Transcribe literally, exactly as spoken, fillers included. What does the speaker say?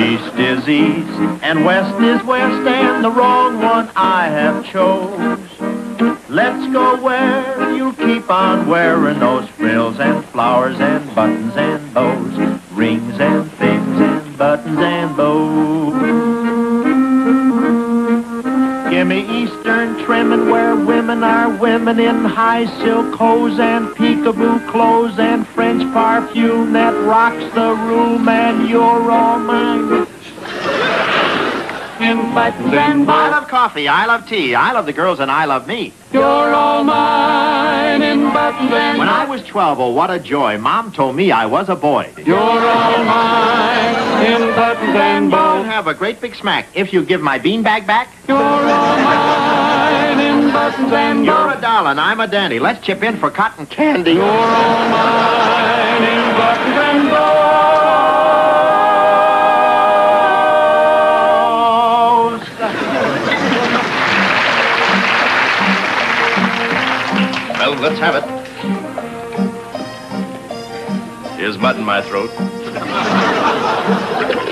East is east, and west is west, and the wrong one I have chose. Let's go where you'll keep on wearing those frills and flowers and buttons and bows, rings and things and buttons and bows. Give me Eastern trimming where women are women in high silk hose and peekaboo clothes and French perfume that rocks the room, and you're all mine. In buttons and bows. I love coffee, I love tea, I love the girls, and I love me. You're all mine in buttons and When I was twelve, oh, what a joy. Mom told me I was a boy. You're all mine in buttons and I'll bows. have a great big smack if you give my beanbag back. You're all mine in buttons and You're bows. a doll and I'm a dandy. Let's chip in for cotton candy. You're all mine in buttons and bows. Well, let's have it. Here's mud in my throat.